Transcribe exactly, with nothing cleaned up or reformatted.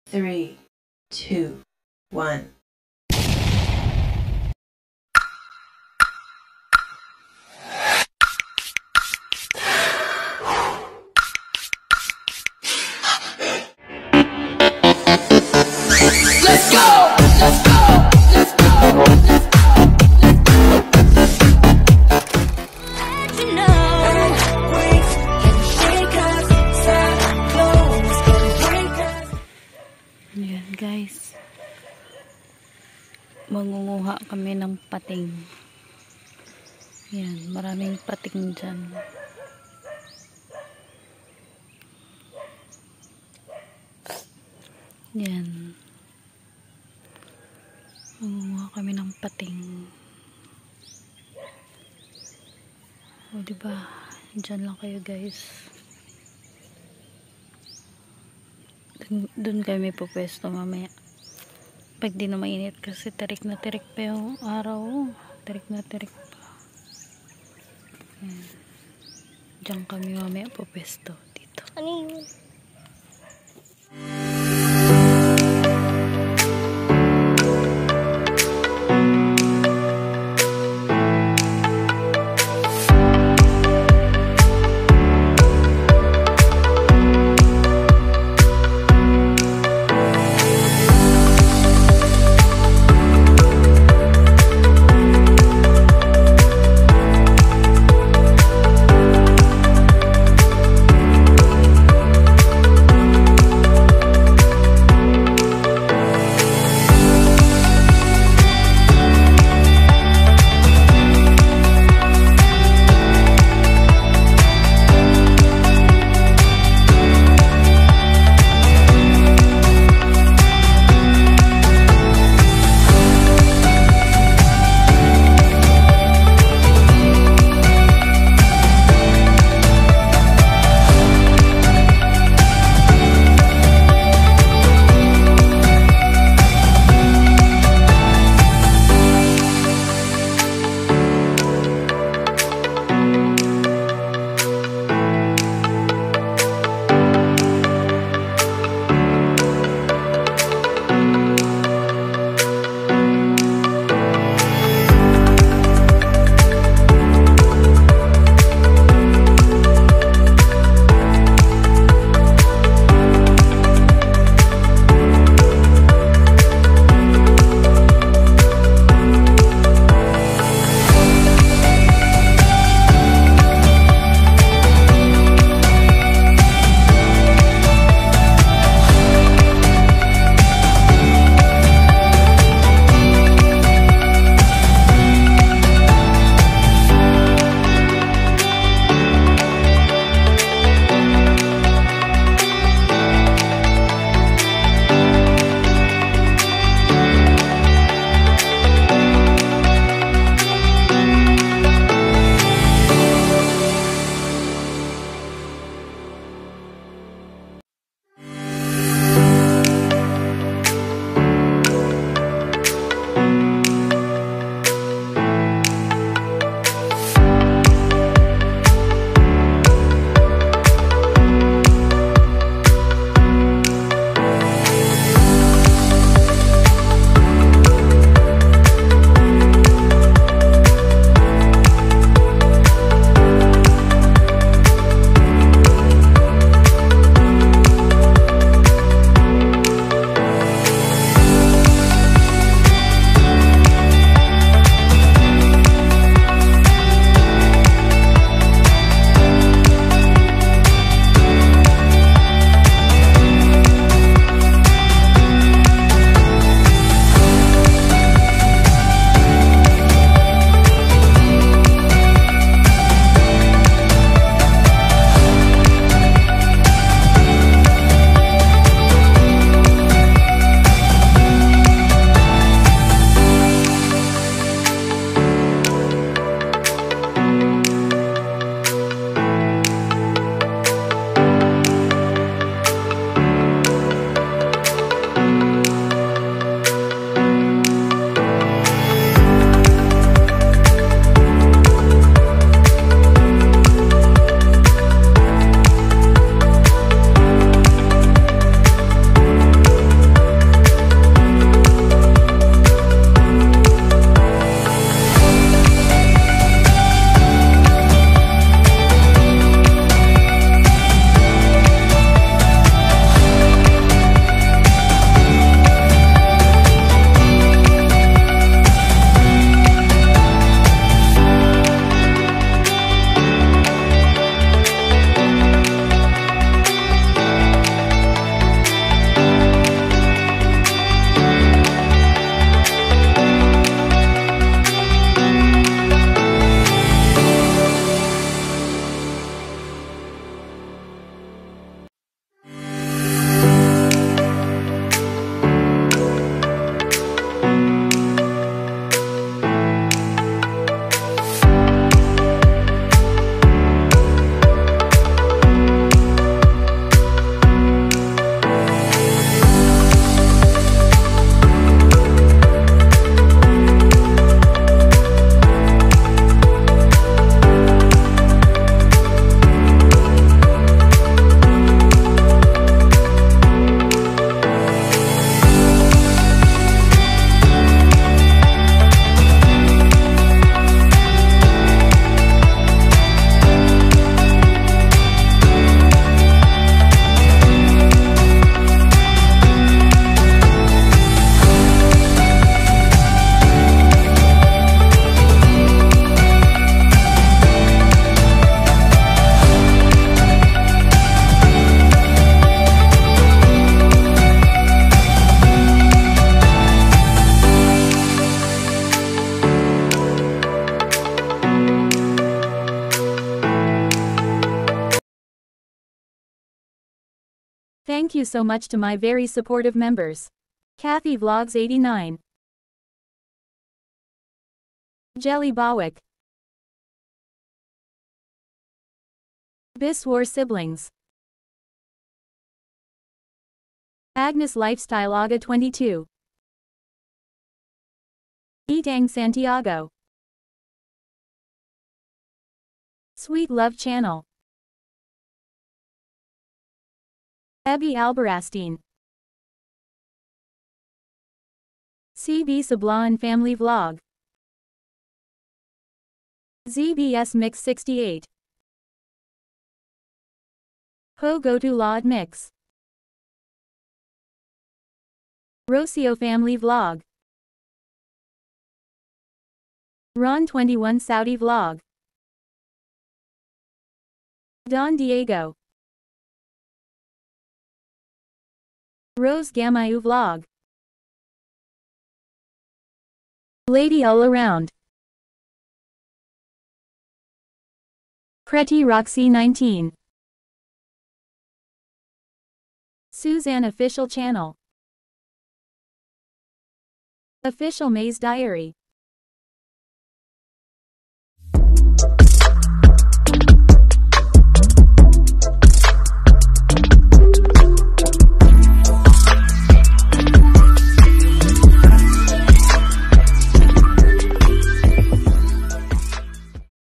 three, two, one. Let's go! Let's go! Let's go! Let you know earthquakes can shake us, cyclones can break us. Ayan guys, mangunguha kami ng pating. Ayan, maraming pating dyan. Ayan, mangunguha kami ng pating. O diba, dyan lang kayo guys. Dun, dun kami pupwesto mamaya pag di na mainit kasi tirik na tirik pa yung araw, tirik na tirik pa. Ayan. Diyan kami mamaya pupwesto dito. Ano yun? Thank you so much to my very supportive members. Kathy Vlogs eighty-nine. Jelly Bawick. Biswar Siblings. Agnes Lifestyle Aga twenty-two. Etang Santiago. Sweet Love Channel. Abby Alberastine. C B Sablan Family Vlog. Z B S Mix sixty-eight. Ho Go To Laud Mix. Rocio Family Vlog. Ron twenty-one Saudi Vlog. Don Diego. Rose Gamayu Vlog. Lady All Around. Pretty Roxy nineteen. Suzanne Official Channel. Official Maze Diary.